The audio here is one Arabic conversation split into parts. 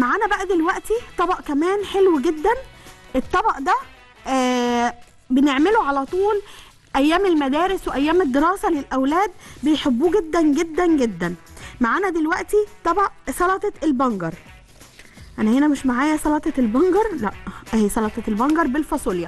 معانا بقى دلوقتي طبق كمان حلو جدا. الطبق ده بنعمله على طول ايام المدارس وايام الدراسه للاولاد، بيحبوه جدا جدا جدا. معانا دلوقتي طبق سلطه البنجر. انا هنا مش معايا سلطه البنجر، لا اهي سلطه البنجر بالفاصوليا.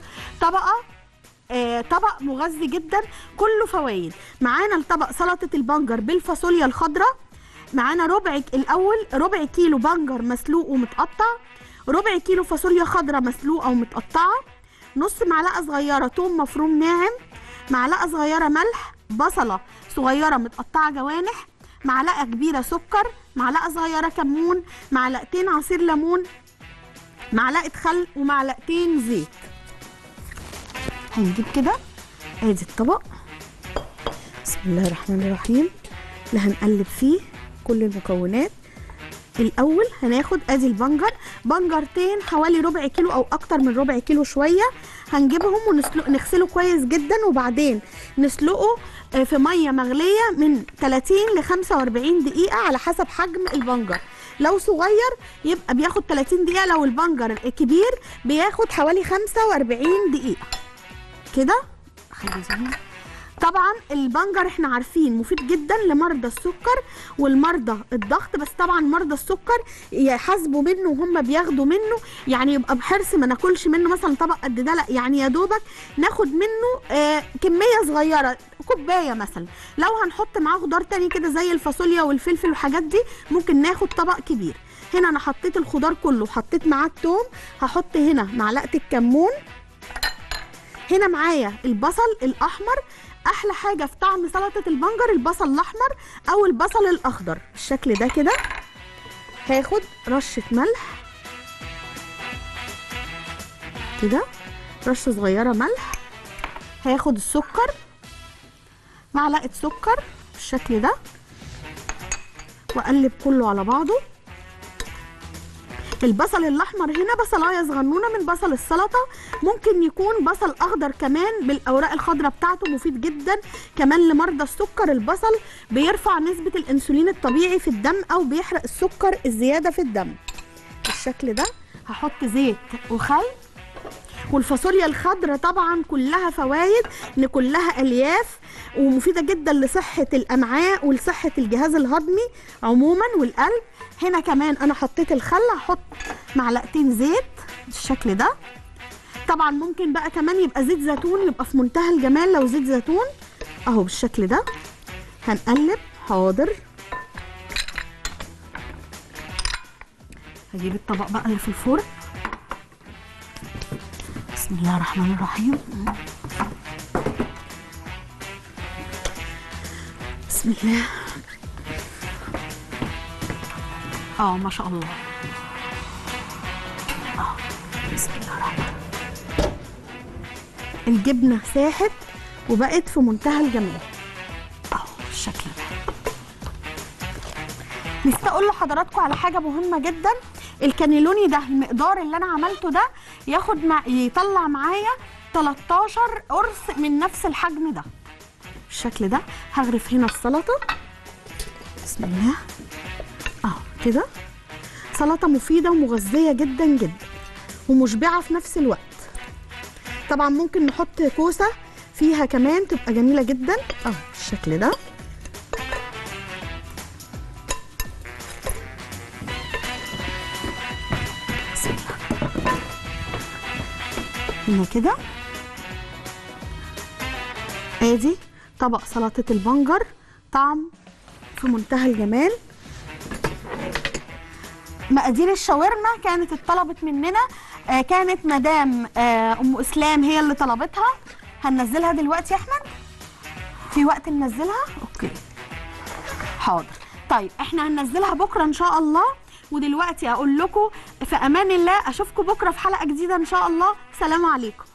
طبق مغذي جدا كله فوائد. معانا الطبق سلطه البنجر بالفاصوليا الخضراء. معانا ربع كيلو بنجر مسلوق ومتقطع، ربع كيلو فاصوليا خضراء مسلوقه ومتقطعه، نص معلقه صغيره ثوم مفروم ناعم، معلقه صغيره ملح، بصله صغيره متقطعه جوانح، معلقه كبيره سكر، معلقه صغيره كمون، معلقتين عصير ليمون، معلقه خل، ومعلقتين زيت. هنجيب كده ادي الطبق، بسم الله الرحمن الرحيم، اللي هنقلب فيه كل المكونات. الاول هناخد ادي بنجرتين حوالي ربع كيلو او اكتر من ربع كيلو شويه، هنجيبهم ونغسله كويس جدا، وبعدين نسلقه في ميه مغليه من 30 ل 45 دقيقه على حسب حجم البنجر. لو صغير يبقى بياخد 30 دقيقه، لو البنجر كبير بياخد حوالي 45 دقيقه كده. طبعا البنجر احنا عارفين مفيد جدا لمرضى السكر والمرضى الضغط، بس طبعا مرضى السكر يحاسبوا منه وهم بياخدوا منه، يعني يبقى بحرص ما ناكلش منه مثلا طبق قد ده، لا يعني يا دوبك ناخد منه كميه صغيره، كوبايه مثلا. لو هنحط معاه خضار تاني كده زي الفاصوليا والفلفل والحاجات دي ممكن ناخد طبق كبير. هنا انا حطيت الخضار كله وحطيت معاه الثوم، هحط هنا معلقه الكمون، هنا معايا البصل الاحمر. احلى حاجه في طعم سلطه البنجر البصل الاحمر او البصل الاخضر بالشكل ده كده. هاخد رشه ملح كده، رشه صغيره ملح، هاخد السكر، معلقه سكر بالشكل ده، واقلب كله على بعضه. البصل الاحمر هنا بصلايه صغنونه من بصل السلطه، ممكن يكون بصل اخضر كمان بالاوراق الخضراء بتاعته، مفيد جدا كمان لمرضى السكر. البصل بيرفع نسبه الانسولين الطبيعي في الدم او بيحرق السكر الزياده في الدم بالشكل ده. هحط زيت وخل. والفاصوليا الخضراء طبعا كلها فوائد، ان كلها الياف ومفيده جدا لصحه الامعاء ولصحه الجهاز الهضمي عموما والقلب. هنا كمان انا حطيت الخل، هحط معلقتين زيت بالشكل ده. طبعا ممكن بقى كمان يبقى زيت زيتون، يبقى في منتهى الجمال لو زيت زيتون اهو بالشكل ده. هنقلب. حاضر، هجيب الطبق بقى اللي في الفرن. بسم الله الرحمن الرحيم. بسم الله. ما شاء الله. بسم الله الرحمن الرحيم. الجبنه ساحت وبقت في منتهى الجمال بالشكل ده. نسيت اقول لحضراتكم على حاجه مهمه جدا. الكانيلوني ده المقدار اللي انا عملته ده يطلع معايا 13 قرص من نفس الحجم ده بالشكل ده. هغرف هنا السلطه. بسم الله كده. سلطه مفيده ومغذيه جدا جدا ومشبعه في نفس الوقت. طبعا ممكن نحط كوسه فيها كمان تبقى جميله جدا بالشكل ده. بسم الله. هنا كده ادي طبق سلطه البنجر، طعم في منتهى الجمال. مقادير الشاورما كانت اتطلبت مننا، كانت مدام ام اسلام هي اللي طلبتها. هننزلها دلوقتي يا احمد، في وقت ننزلها؟ اوكي حاضر. طيب احنا هننزلها بكره ان شاء الله. ودلوقتي اقول لكم في امان الله، اشوفكم بكره في حلقه جديده ان شاء الله. سلام عليكم.